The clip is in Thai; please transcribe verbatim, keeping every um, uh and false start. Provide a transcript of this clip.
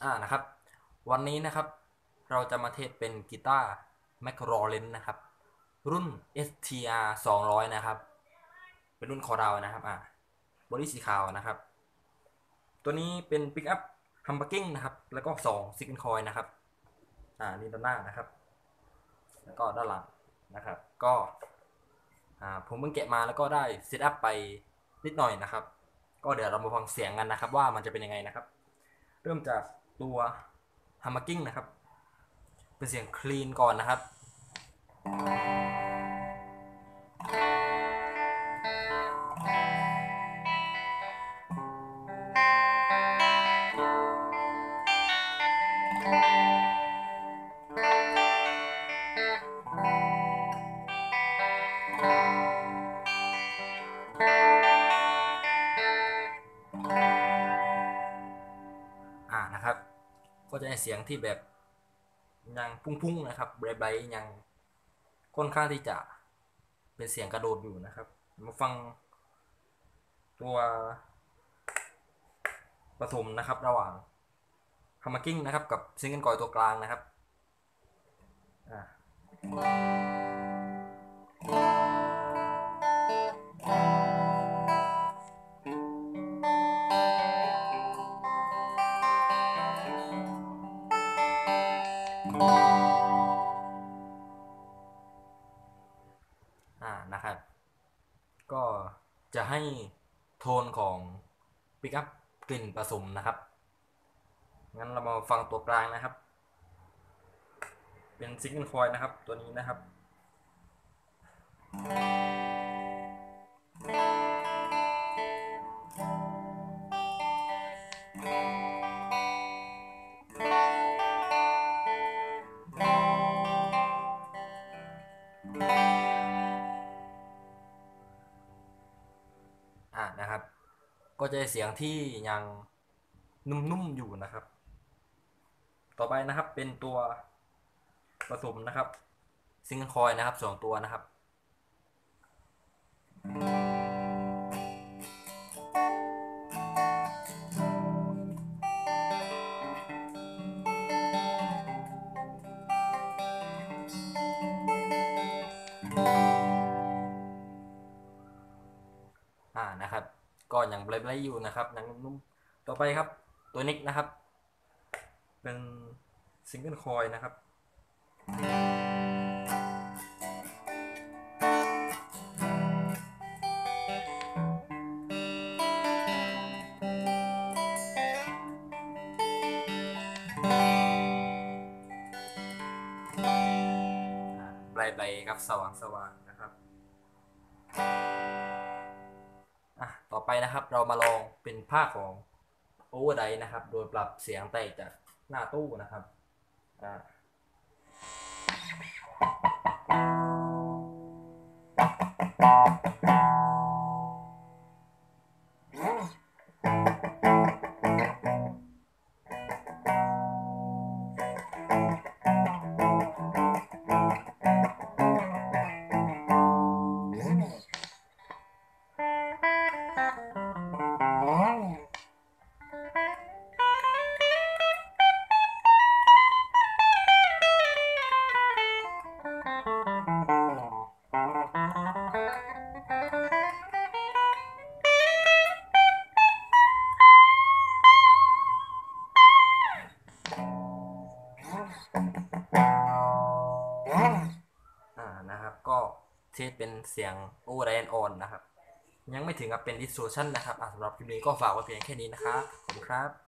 อ่านะครับวันนี้นะครับเราจะมาเทสเป็นกีตาร์ McLaren นะครับรุ่น เอส ที อาร์ สองร้อยนะครับเป็นรุ่นคอราวนะครับอ่าบอดี้สีขาวนะครับตัวนี้เป็นปิกอัพฮัม b บ r กิ้งนะครับแล้วก็สองซิกเกิลคอยนะครับอ่านี่ด้านหน้านะครับแล้วก็ด้านหลังนะครับก็อ่าผมเพิ่งแกะมาแล้วก็ได้เซตอัพไปนิดหน่อยนะครับก็เดี๋ยวเรามาฟังเสียงกันนะครับว่ามันจะเป็นยังไงนะครับเริ่มจากตัวฮัม b บ r กิ้งนะครับเป็นเสียงคลีนก่อนนะครับอ่านะครับก็จะได้เสียงที่แบบยังพุ่งๆนะครับไบรท์ๆยังค่อนข้างที่จะเป็นเสียงกระโดดอยู่นะครับมาฟังตัวผสมนะครับระหว่างฮัม b บ r กิ้งนะครับกับซิงเกิลคอยตัวกลางนะครับอ่าอ่านะครับก็จะให้โทนของปิกอัพกลิ่นผสมนะครับงั้นเรามาฟังตัวกลางนะครับเป็นซิงเกิลคอยนะครับตัวนี้นะครับอ่านะครับก็จะได้เสียงที่ยังนุ่มๆอยู่นะครับต่อไปนะครับเป็นตัวผสมนะครับซิงเกิลคอยนะครับสองตัวนะครับอ่านะครับก็ยังไบรท์ๆอยู่นะครับยังนุ่มๆต่อไปครับตัวนิกนะครับเป็นซิงเกิลคอยนะครับไบรท์ๆครับสว่างๆนะครับอ่ะต่อไปนะครับเรามาลองเป็นภาคของโอเวอร์ไดนะครับโดยปรับเสียงแตกจากหน้าตู้นะครับอ่าอ่านะครับก็เทสเป็นเสียงโอเวอร์ไดแอนออนนะครับยังไม่ถึงกับเป็น distortion นะครับอ่ะสำหรับคลิปนี้ก็ฝากไว้เพียงแค่นี้นะครับขอบคุณครับ